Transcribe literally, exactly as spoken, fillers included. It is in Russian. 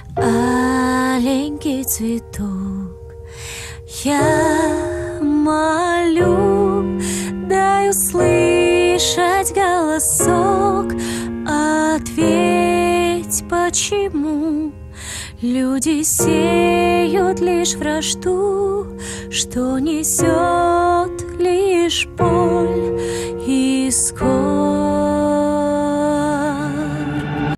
аленький цветок. Я молю, дай услышать голосок. Ответь, почему люди сеют лишь вражду, что несет лишь боль и скорбь.